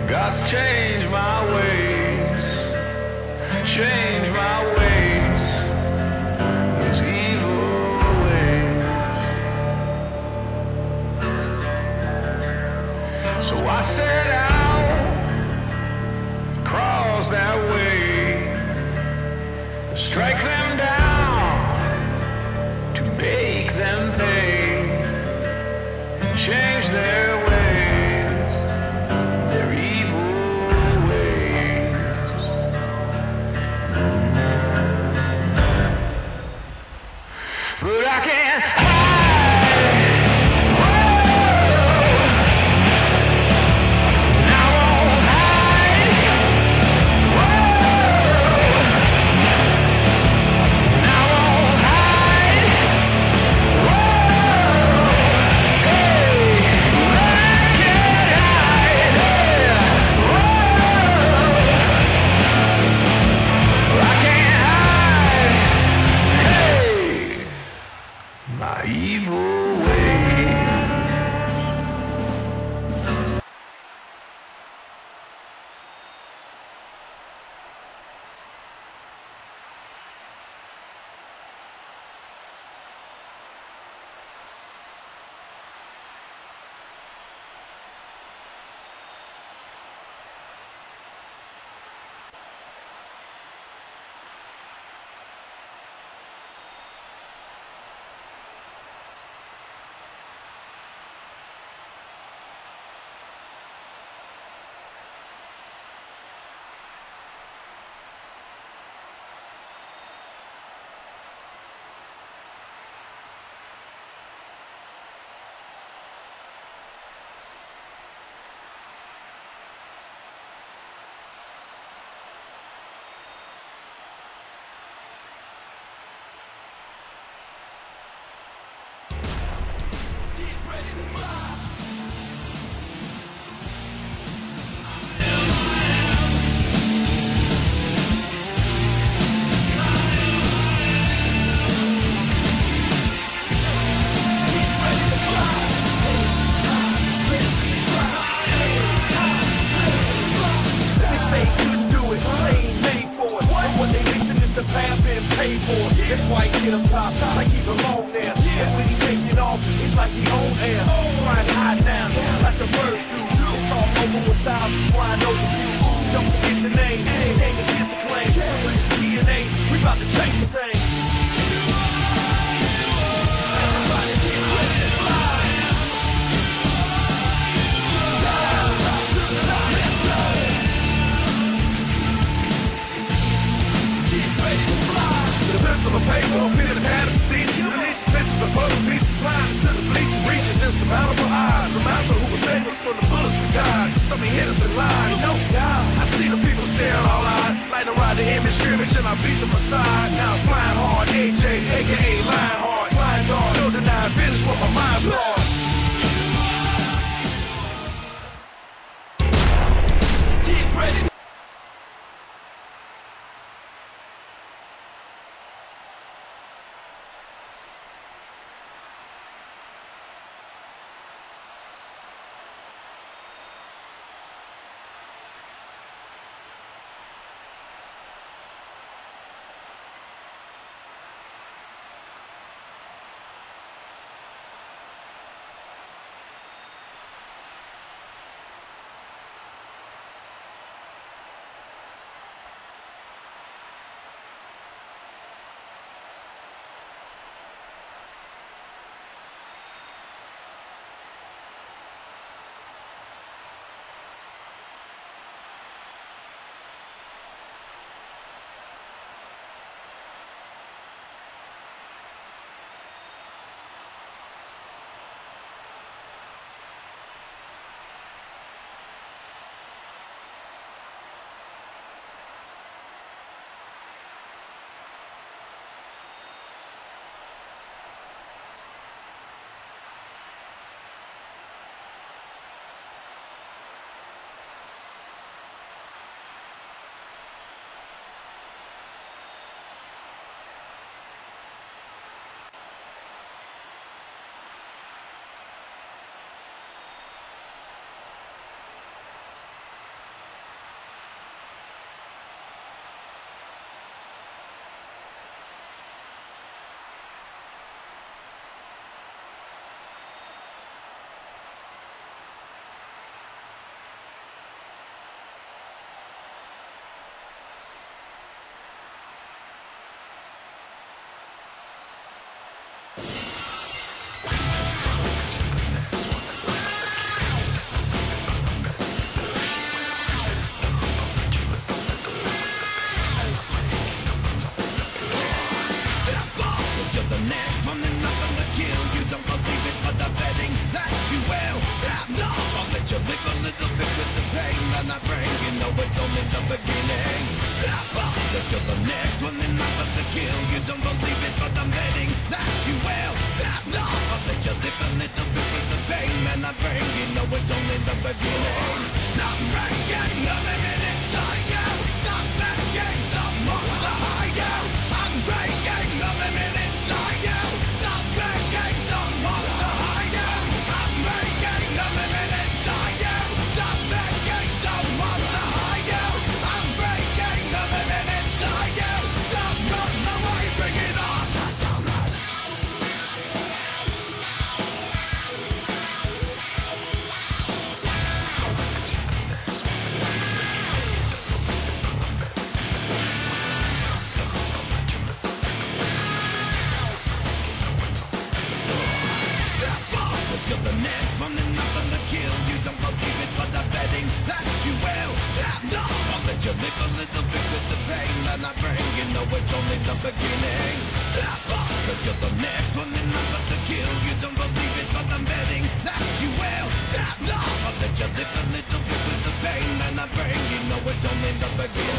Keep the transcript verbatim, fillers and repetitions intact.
God's changed my ways, changed my ways, those evil ways. So I set out across that way, strike them down to make them pay, change their ways. But I can't hide. Whoa. I won't hide. Whoa. I won't hide. Whoa. Hey, I can't hide. Whoa. I can't hide. Hey. My evil ways. That's why he get up top, like he's alone there. And when he taking off, it's like he own air. Flying high down, like the birds do. It's all over with styles, flying over you. Don't forget the name, his name is Mister Claim. With his D N A, we about to change the thing. Everybody get ready to fly. Style, to the top, let's go. Get ready to fly. The pencil of paper, pen and pad of these. Release the pictures of puzzle pieces, slides to the bleachers, reaches insurmountable eyes. Remember who will save us from the bullets we died. Some hit us in line, no doubt. I see the people staring all eyes, like to ride the image scrimmage, and I beat them aside. Now I'm flying hard, A J, aka Lionheart, flying dog, no denying, finish what my mind starts. Get ready. live a little bit with the pain that I bring. You know it's only the beginning. Step up, cause you're the next one in line for the kill. You don't believe it, but I'm betting that you will. Step up, I'll let you live a little bit with the pain that I bring. You know it's only the beginning. Stop breaking the limit inside you. Stop making someone to hide you. I'm breaking the limit inside you. Stop making someone to hide you. I'm breaking the limit inside you. Stop making someone to hide you. I'm breaking the limit inside you. Stop running away, bring it on. That's alright. You're the next one in line for the kill. You don't believe it, but I'm betting that you will. Stand up, I'll let you live a little bit with the pain that I bring. You know it's only the beginning. Step up, cause you're the next one in line for the kill. You don't believe it, but I'm betting that you will. Stand up, I'll let you live a little bit with the pain that I bring. You know it's only the beginning.